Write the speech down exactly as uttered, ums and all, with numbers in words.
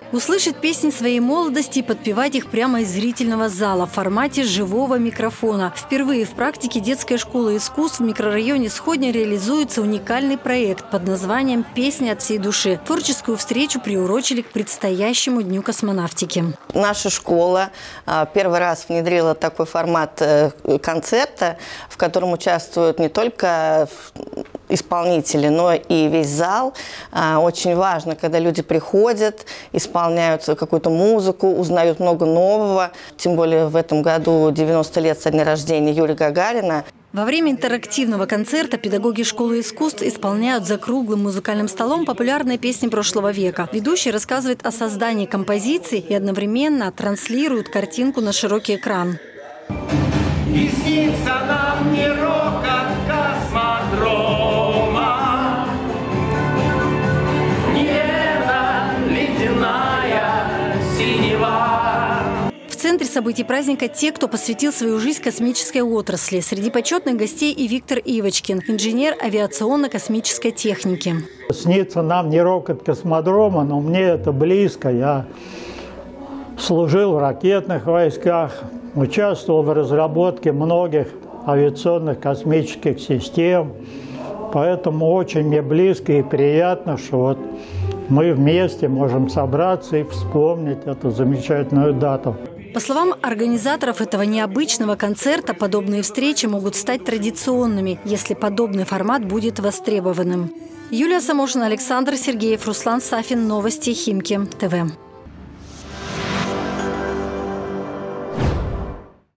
Услышать песни своей молодости и подпевать их прямо из зрительного зала в формате живого микрофона. Впервые в практике детской школы искусств в микрорайоне Сходня реализуется уникальный проект под названием «Песни от всей души». Творческую встречу приурочили к предстоящему Дню космонавтики. Наша школа первый раз внедрила такой формат концерта, в котором участвуют не только исполнители, но и весь зал. Очень важно, когда люди приходят, исполняют какую-то музыку, узнают много нового. Тем более в этом году девяносто лет со дня рождения Юрия Гагарина. Во время интерактивного концерта педагоги школы искусств исполняют за круглым музыкальным столом популярные песни прошлого века. Ведущий рассказывает о создании композиции и одновременно транслирует картинку на широкий экран. И снится нам не рок от космодрома, небо ледяная синева. В центре событий праздника те, кто посвятил свою жизнь космической отрасли. Среди почетных гостей и Виктор Ивочкин, инженер авиационно-космической техники. Снится нам не рок от космодрома, но мне это близко. Я служил в ракетных войсках, участвовал в разработке многих авиационных космических систем. Поэтому очень мне близко и приятно, что вот мы вместе можем собраться и вспомнить эту замечательную дату. По словам организаторов этого необычного концерта, подобные встречи могут стать традиционными, если подобный формат будет востребованным. Юлия Самошина, Александр Сергеев, Руслан Сафин. Новости Химки ТВ.